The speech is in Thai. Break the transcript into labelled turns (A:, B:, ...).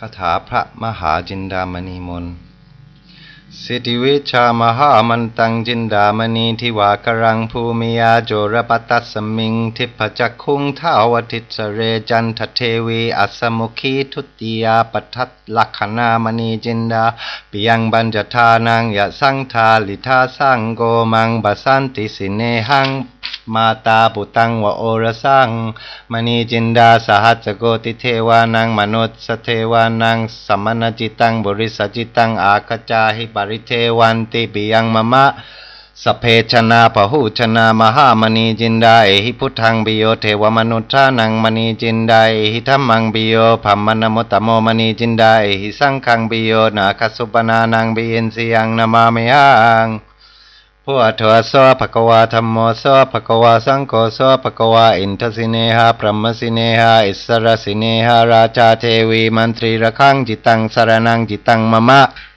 A: คาถาพระมหาจินดามณีมนต์สิทธิวิชามหามันตังจินดามณีทิวากรังภูมิยาโจรปตัสสมิงทิพจักขุงท้าวทิสเรจันทเทวีอัสมุขีทุติยาปทัตลักขณามณีจินดาปิยังบัญจทานังยะสังทาลิทาสังโกมังบาสันติสิเนหังมาตาปุตังวะโอรสังมณีจินดาสหัสโกติเทวานังมนุสเทวานังสัมมนจิตังบริสจิตังอาคจาหิปริเทวันติปิยังมะมะสเพชนาปหูชนามหามณีจินดาเอหิพุทธังบิโยเทวมนุษานังมณีจินดาเอหิธัมมังบิโยภัมมนมตโมมณีจินดาเอหิสังฆังบิโยนาคสุปนานังบิเอนสิยังนามามิหังพุทโธโสภควาธัมโมโสภควาสังโฆโสภควาอินทสิเนหะพรหมสิเนหะอิสรสิเนหะราชาเทวีมันตรีระฆังจิตังสรณังจิตังมะมะ